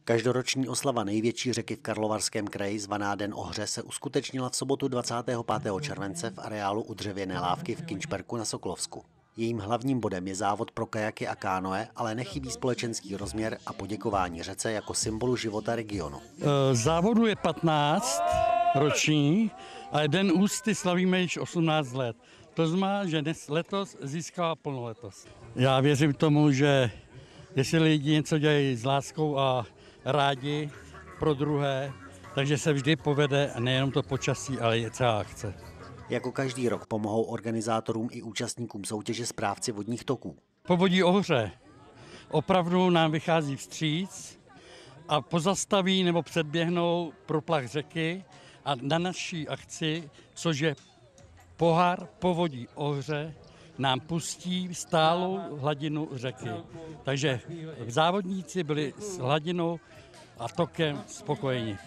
Každoroční oslava největší řeky v Karlovarském kraji, zvaná Den Ohře, se uskutečnila v sobotu 25. července v areálu u Dřevěné lávky v Kynčperku na Sokolovsku. Jejím hlavním bodem je závod pro kajaky a kánoe, ale nechybí společenský rozměr a poděkování řece jako symbolu života regionu. Závodu je 15 roční, ale Den ústy slavíme již 18 let. To znamená, že letos získala plnoletos. Já věřím tomu, že jestli lidi něco dělají s láskou a rádi pro druhé, takže se vždy povede nejenom to počasí, ale i celá akce. Jako každý rok pomohou organizátorům i účastníkům soutěže správci vodních toků. Povodí Ohře opravdu nám vychází vstříc a pozastaví nebo předběhnou proplach řeky a na naší akci, což je pohár povodí Ohře, nám pustí stálou hladinu řeky. Takže závodníci byli s hladinou a tokem spokojeni.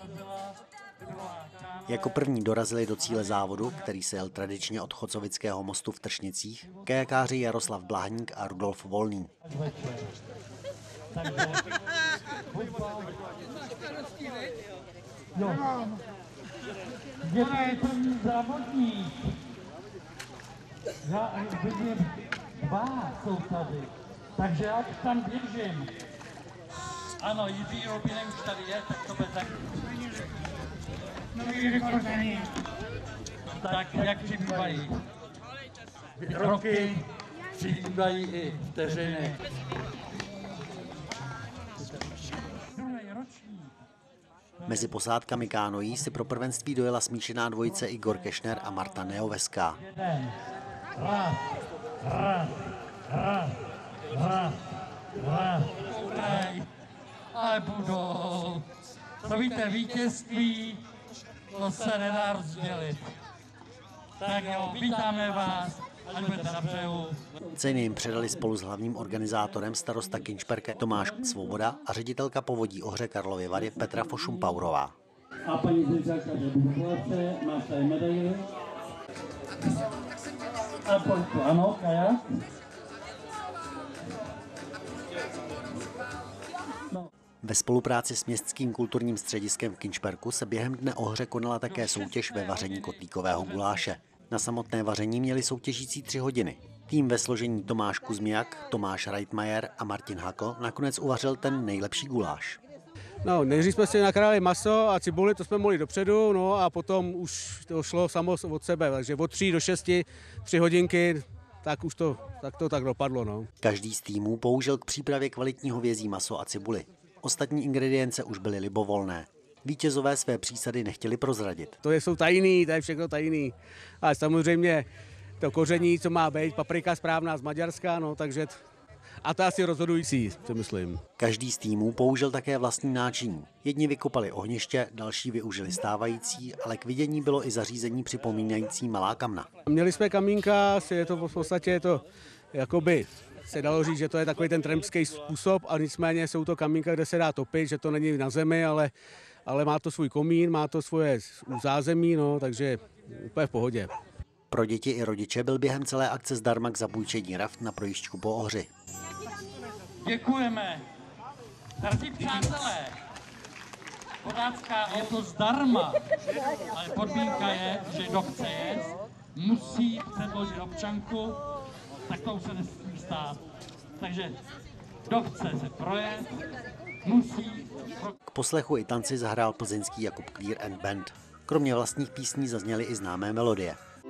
Jako první dorazili do cíle závodu, který se jel tradičně od Chocovického mostu v Tršnicích, kajakáři Jaroslav Blahník a Rudolf Volný. Kde je první závodník? Já vidím dva jsou tady, takže já tam běžím. Ano, Jiří Robinek už tady je, tak to bude tak. Nový rekordaní. Tak jak přibývají roky, přibývají i vteřiny. Mezi posádkami kánoí si pro prvenství dojela smíšená dvojice Igor Kešner a Marta Neoveská. Ale budou. To víte, vítězství, to se nedá rozdělit. Tak jo, vítáme vás, ať budete na břehu. Ceny jim předali spolu s hlavním organizátorem starosta Kynčperke Tomáš Svoboda a ředitelka povodí Ohře Karlovy Vary Petra Fošum-Paurová. A paní ředitelka Debukláce, máš tady medaili. A pojď tu, ano, Kaja. Ve spolupráci s Městským kulturním střediskem v Kynčperku se během Dne Ohře konala také soutěž ve vaření kotlíkového guláše. Na samotné vaření měli soutěžící 3 hodiny. Tým ve složení Tomáš Kuzmiak, Tomáš Reitmajer a Martin Hakl nakonec uvařil ten nejlepší guláš. No, nejdřív jsme si nakrájeli maso a cibuli, to jsme mohli dopředu, no a potom už to šlo samo od sebe, takže od 3 do 6, 3 hodinky, tak už to tak dopadlo. No. Každý z týmů použil k přípravě kvalitní hovězí maso a cibuli. Ostatní ingredience už byly libovolné. Vítězové své přísady nechtěli prozradit. To jsou tajný, to je všechno tajný. A samozřejmě to koření, co má být, paprika správná z Maďarska, no takže a to asi rozhodující, si myslím. Každý z týmů použil také vlastní náčiní. Jedni vykopali ohniště, další využili stávající, ale k vidění bylo i zařízení připomínající malá kamna. Měli jsme kamínka, je to v podstatě jakoby se dalo říct, že to je takový ten trampský způsob, a nicméně jsou to kamínka, kde se dá topit, že to není na zemi, ale má to svůj komín, má to svoje zázemí, no, takže úplně v pohodě. Pro děti i rodiče byl během celé akce zdarma k zapůjčení raft na projížďku po Ohři. Děkujeme. Drazí přátelé, podácká je to zdarma, ale podmínka je, že kdo chce jet, musí předložit občanku, tak to už se nesmí stát. Takže kdo chce se projet, musí... K poslechu i tanci zahrál plzeňský Jakub Clear and Band. Kromě vlastních písní zazněly i známé melodie.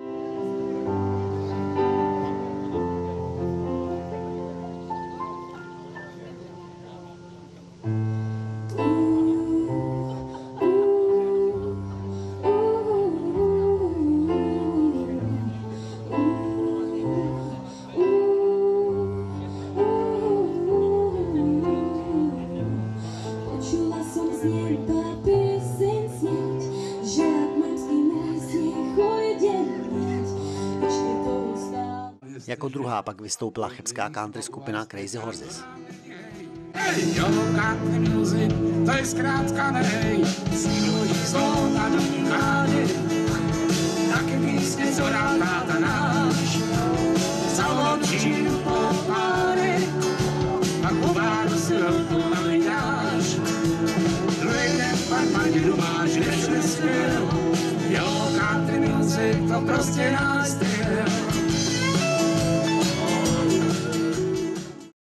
Jako druhá pak vystoupila chebská country skupina Crazy Horses. Hey, yo, country music, to je zkrátka nej, sílu jízdou na domkáně, taky písně, co dá táta náš, zaločí po páry, a po váru si velkou navydáš. dědu máš, kde všude styl. Jo, country music, to prostě náš styl.